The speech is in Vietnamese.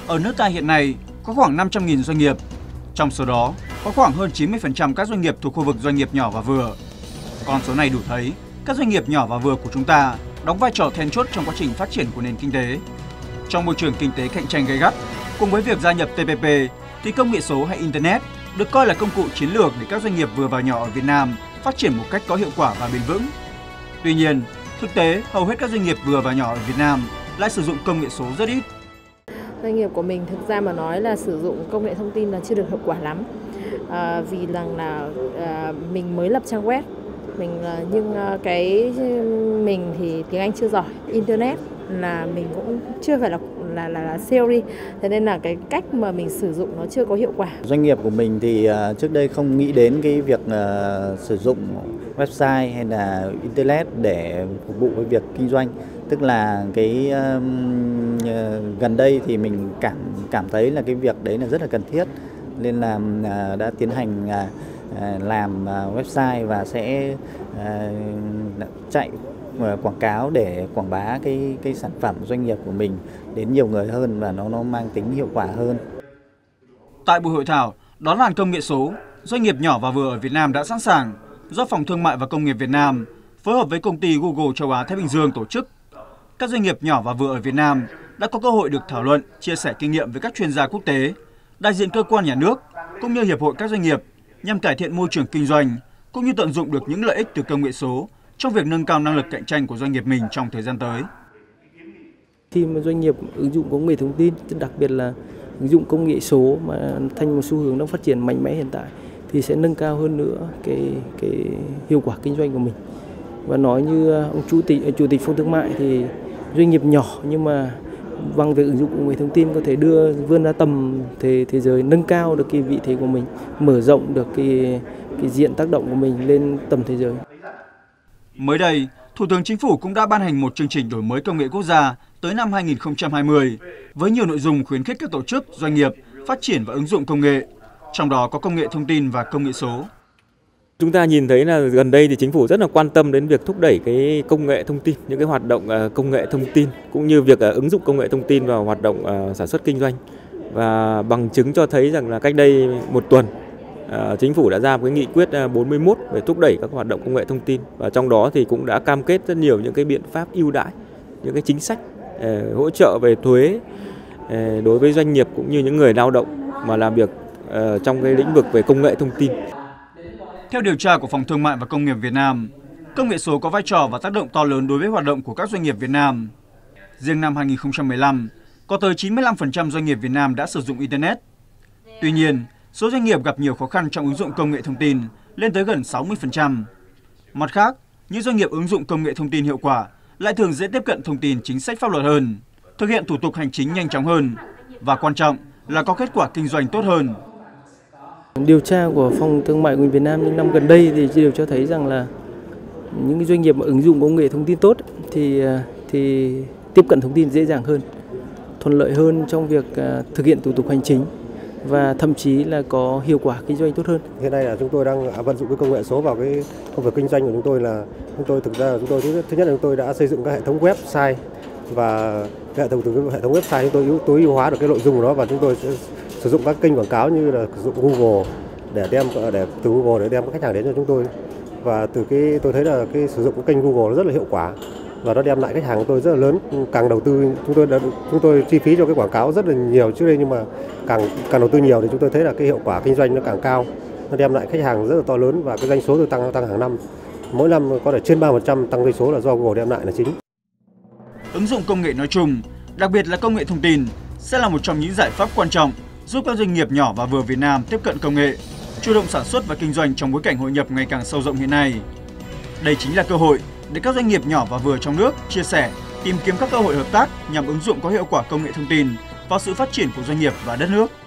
Ở nước ta hiện nay có khoảng 500.000 doanh nghiệp. Trong số đó, có khoảng hơn 90% các doanh nghiệp thuộc khu vực doanh nghiệp nhỏ và vừa. Con số này đủ thấy, các doanh nghiệp nhỏ và vừa của chúng ta đóng vai trò then chốt trong quá trình phát triển của nền kinh tế. Trong môi trường kinh tế cạnh tranh gay gắt, cùng với việc gia nhập TPP, thì công nghệ số hay Internet được coi là công cụ chiến lược để các doanh nghiệp vừa và nhỏ ở Việt Nam phát triển một cách có hiệu quả và bền vững. Tuy nhiên, thực tế hầu hết các doanh nghiệp vừa và nhỏ ở Việt Nam lại sử dụng công nghệ số rất ít. Doanh nghiệp của mình thực ra mà nói là sử dụng công nghệ thông tin là chưa được hiệu quả lắm, vì rằng là mình mới lập trang web, nhưng mình thì tiếng Anh chưa giỏi, Internet là mình cũng chưa phải là theory, thế nên là cái cách mà mình sử dụng nó chưa có hiệu quả. Doanh nghiệp của mình thì trước đây không nghĩ đến cái việc sử dụng website hay là Internet để phục vụ với việc kinh doanh. Tức là cái gần đây thì mình cảm thấy là cái việc đấy là rất là cần thiết, nên là đã tiến hành làm website và sẽ chạy quảng cáo để quảng bá cái sản phẩm doanh nghiệp của mình đến nhiều người hơn và nó mang tính hiệu quả hơn. Tại buổi hội thảo, đón làn công nghệ số, doanh nghiệp nhỏ và vừa ở Việt Nam đã sẵn sàng do Phòng Thương mại và Công nghiệp Việt Nam phối hợp với công ty Google châu Á Thái Bình Dương tổ chức. Các doanh nghiệp nhỏ và vừa ở Việt Nam đã có cơ hội được thảo luận, chia sẻ kinh nghiệm với các chuyên gia quốc tế, đại diện cơ quan nhà nước cũng như hiệp hội các doanh nghiệp nhằm cải thiện môi trường kinh doanh cũng như tận dụng được những lợi ích từ công nghệ số trong việc nâng cao năng lực cạnh tranh của doanh nghiệp mình trong thời gian tới. Khi mà doanh nghiệp ứng dụng công nghệ thông tin, đặc biệt là ứng dụng công nghệ số mà thành một xu hướng đang phát triển mạnh mẽ hiện tại, thì sẽ nâng cao hơn nữa cái hiệu quả kinh doanh của mình. Và nói như ông chủ tịch Phòng Thương mại thì doanh nghiệp nhỏ nhưng mà bằng việc ứng dụng công nghệ thông tin có thể vươn ra tầm thế giới, nâng cao được cái vị thế của mình, mở rộng được cái diện tác động của mình lên tầm thế giới. Mới đây, Thủ tướng Chính phủ cũng đã ban hành một chương trình đổi mới công nghệ quốc gia tới năm 2020 với nhiều nội dung khuyến khích các tổ chức, doanh nghiệp phát triển và ứng dụng công nghệ, trong đó có công nghệ thông tin và công nghệ số. Chúng ta nhìn thấy là gần đây thì chính phủ rất là quan tâm đến việc thúc đẩy cái công nghệ thông tin, những cái hoạt động công nghệ thông tin cũng như việc ứng dụng công nghệ thông tin vào hoạt động sản xuất kinh doanh. Và bằng chứng cho thấy rằng là cách đây một tuần, chính phủ đã ra một cái nghị quyết 41 về thúc đẩy các hoạt động công nghệ thông tin, và trong đó thì cũng đã cam kết rất nhiều những cái biện pháp ưu đãi, những cái chính sách hỗ trợ về thuế đối với doanh nghiệp cũng như những người lao động mà làm việc trong cái lĩnh vực về công nghệ thông tin. Theo điều tra của Phòng Thương mại và Công nghiệp Việt Nam, công nghệ số có vai trò và tác động to lớn đối với hoạt động của các doanh nghiệp Việt Nam. Riêng năm 2015, có tới 95% doanh nghiệp Việt Nam đã sử dụng Internet. Tuy nhiên, số doanh nghiệp gặp nhiều khó khăn trong ứng dụng công nghệ thông tin lên tới gần 60%. Mặt khác, những doanh nghiệp ứng dụng công nghệ thông tin hiệu quả lại thường dễ tiếp cận thông tin chính sách pháp luật hơn, thực hiện thủ tục hành chính nhanh chóng hơn và quan trọng là có kết quả kinh doanh tốt hơn. Điều tra của Phòng Thương mại của Việt Nam những năm gần đây thì đều cho thấy rằng là những doanh nghiệp mà ứng dụng công nghệ thông tin tốt thì tiếp cận thông tin dễ dàng hơn, thuận lợi hơn trong việc thực hiện thủ tục hành chính và thậm chí là có hiệu quả kinh doanh tốt hơn. Hiện nay là chúng tôi đang vận dụng cái công nghệ số vào cái công việc kinh doanh của chúng tôi. Thực ra chúng tôi thứ nhất là chúng tôi đã xây dựng các hệ thống website, và hệ thống website chúng tôi tối ưu hóa được cái nội dung của nó, và chúng tôi sẽ sử dụng các kênh quảng cáo như là sử dụng Google từ Google để đem khách hàng đến cho chúng tôi. Và tôi thấy là cái sử dụng cái kênh Google nó rất là hiệu quả và nó đem lại khách hàng của tôi rất là lớn. Càng đầu tư chúng tôi chi phí cho cái quảng cáo rất là nhiều trước đây, nhưng mà càng đầu tư nhiều thì chúng tôi thấy là cái hiệu quả kinh doanh nó càng cao, nó đem lại khách hàng rất là to lớn, và cái doanh số tôi tăng hàng năm, mỗi năm có thể trên 3% tăng doanh số là do Google đem lại là chính. Ứng dụng công nghệ nói chung, đặc biệt là công nghệ thông tin, sẽ là một trong những giải pháp quan trọng giúp các doanh nghiệp nhỏ và vừa Việt Nam tiếp cận công nghệ, chủ động sản xuất và kinh doanh trong bối cảnh hội nhập ngày càng sâu rộng hiện nay. Đây chính là cơ hội để các doanh nghiệp nhỏ và vừa trong nước chia sẻ, tìm kiếm các cơ hội hợp tác nhằm ứng dụng có hiệu quả công nghệ thông tin vào sự phát triển của doanh nghiệp và đất nước.